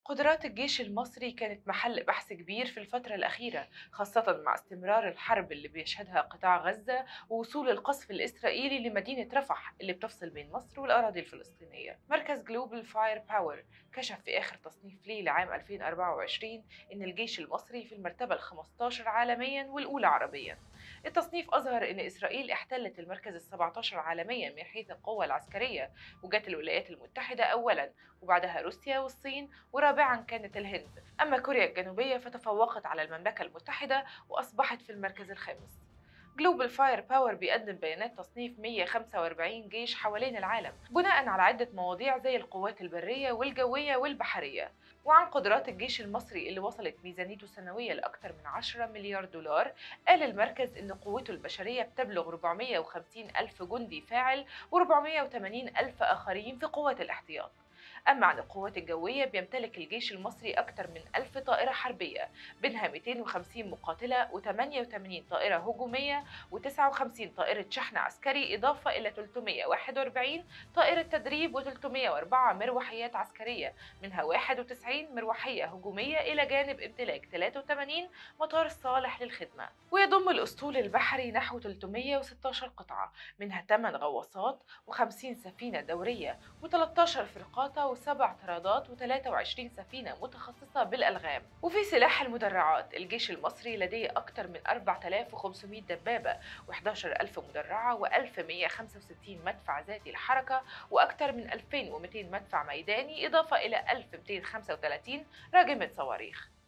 قدرات الجيش المصري كانت محل بحث كبير في الفترة الأخيرة، خاصة مع استمرار الحرب اللي بيشهدها قطاع غزة ووصول القصف الإسرائيلي لمدينة رفح اللي بتفصل بين مصر والأراضي الفلسطينية. مركز جلوبال فاير باور كشف في آخر تصنيف ليه لعام 2024 إن الجيش المصري في المرتبة ال 15 عالميا والأولى عربيا. التصنيف أظهر إن إسرائيل احتلت المركز ال 17 عالميا من حيث القوة العسكرية، وجات الولايات المتحدة أولا، وبعدها روسيا والصين، ورابعا كانت الهند. أما كوريا الجنوبية فتفوقت على المملكة المتحدة وأصبحت في المركز الخامس. جلوبال فاير باور بيقدم بيانات تصنيف 145 جيش حوالين العالم بناء على عدة مواضيع زي القوات البرية والجوية والبحرية، وعن قدرات الجيش المصري اللي وصلت ميزانيته السنوية لأكثر من 10 مليار دولار. قال المركز إن قوته البشرية بتبلغ 450 ألف جندي فاعل و480 ألف آخرين في قوات الاحتياط. أما عن القوات الجوية بيمتلك الجيش المصري أكثر من 1000 طائرة حربية، بينها 250 مقاتلة و88 طائرة هجومية و59 طائرة شحن عسكري، إضافة إلى 341 طائرة تدريب و304 مروحيات عسكرية، منها 91 مروحية هجومية، إلى جانب امتلاك 83 مطار صالح للخدمة. ويضم الأسطول البحري نحو 316 قطعة، منها 8 غواصات و50 سفينة دورية و13 فرقاطة وسبع طرادات و23 سفينة متخصصة بالألغام. وفي سلاح المدرعات، الجيش المصري لديه أكثر من 4500 دبابة و11000 مدرعة و1165 مدفع ذاتي الحركة وأكثر من 2200 مدفع ميداني، إضافة إلى 1235 راجمة صواريخ.